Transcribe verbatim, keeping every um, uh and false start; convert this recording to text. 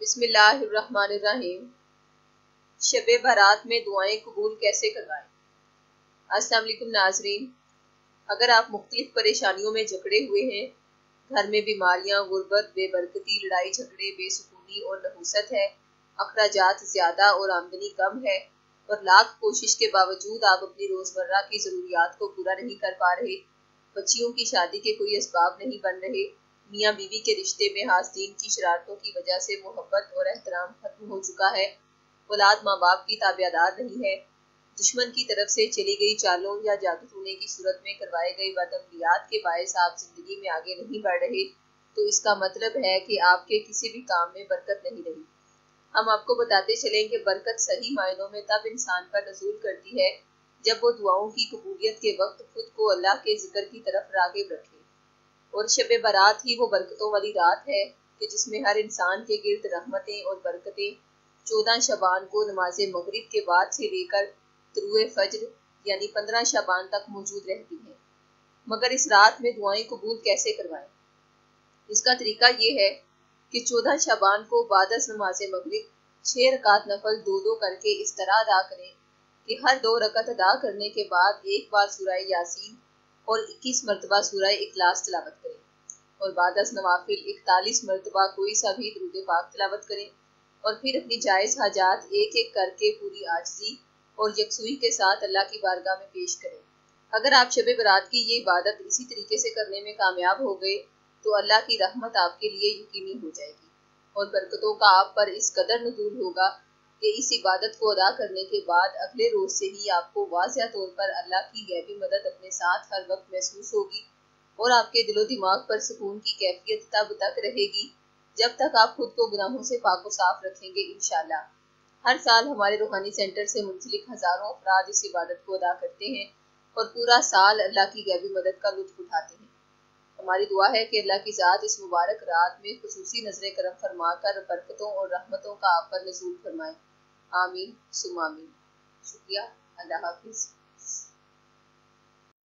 بسم اللہ الرحمن الرحیم۔ شب برات میں دعائیں قبول کیسے کروائیں؟ السلام علیکم ناظرین، اگر آپ مختلف پریشانیوں میں جکڑے ہوئے ہیں، گھر میں بیماریاں، غربت، بے برکتی، لڑائی جھگڑے، بے سکونی اور نحوست ہے، اخراجات زیادہ اور آمدنی کم ہے، اور لاکھ کوشش کے باوجود آپ اپنی روزمرہ کی ضروریات کو پورا نہیں کر پا رہے، بچیوں کی شادی کے کوئی اسباب نہیں بن رہے، میاں بیوی کے رشتے میں حاسدین کی شرارتوں کی وجہ سے محبت اور احترام ختم ہو چکا ہے، اولاد ماں باپ کی تابعدار نہیں ہے، دشمن کی طرف سے چلی گئی چالوں یا جادو ٹونے کی صورت میں کروائے گئے بدعملیات کے باعث آپ زندگی میں آگے نہیں بڑھ رہے، تو اس کا مطلب ہے کہ آپ کے کسی بھی کام میں برکت نہیں رہی۔ ہم آپ کو بتاتے چلیں کہ برکت صحیح معنوں میں تب انسان پر نزول کرتی ہے جب وہ دعاؤں کی قبولیت کے وقت خود کو اللہ کے ذکر کی طرف راغب رکھے، اور شب برات ہی وہ برکتوں والی رات ہے کہ جس میں ہر انسان کے گرد رحمتیں اور برکتیں چودہ شعبان کو نماز مغرب کے بعد سے لے کر طلوع فجر یعنی پندرہ شعبان تک موجود رہتی ہیں۔ مگر اس رات میں دعائیں قبول کیسے کروائیں؟ اس کا طریقہ یہ ہے کہ چودہ شعبان کو بعد از نماز مغرب چھ رکعت نفل دو دو کر کے اس طرح ادا کریں کہ ہر دو رکعت ادا کرنے کے بعد ایک بار سورہ یاسین اور اکیس مرتبہ سورہ اخلاص تلاوت کریں، اور بعد از نوافل اکتالیس مرتبہ کوئی سا بھی درود پاک تلاوت کریں، اور پھر اپنی جائز حاجات ایک ایک کر کے پوری عاجزی اور یکسوئی کے ساتھ اللہ کی بارگاہ میں پیش کریں۔ اگر آپ شب برات کی یہ عبادت اسی طریقے سے کرنے میں کامیاب ہو گئے تو اللہ کی رحمت آپ کے لیے یقینی ہو جائے گی، اور برکتوں کا آپ پر اس قدر نزول ہوگا کہ اس عبادت کو ادا کرنے کے بعد اگلے روز سے ہی آپ کو واضح طور پر اللہ کی غیبی مدد اپنے ساتھ ہر وقت محسوس ہوگی، اور آپ کے دل و دماغ پر سکون کی کیفیت تب تک رہے گی جب تک آپ خود کو گناہوں سے پاک و صاف رکھیں گے انشاءاللہ۔ ہر سال ہمارے روحانی سینٹر سے منسلک ہزاروں افراد اس عبادت کو ادا کرتے ہیں اور پورا سال اللہ کی غیبی مدد کا لطف اٹھاتے ہیں۔ ہماری دعا ہے کہ اللہ کی ذات اس مبارک رات میں خصوصی نظر کرم فرما کر برکتوں اور رحمتوں کا آپ پر نزول فرمائے، آمین ثم آمین۔ شکریہ، اللہ حافظ۔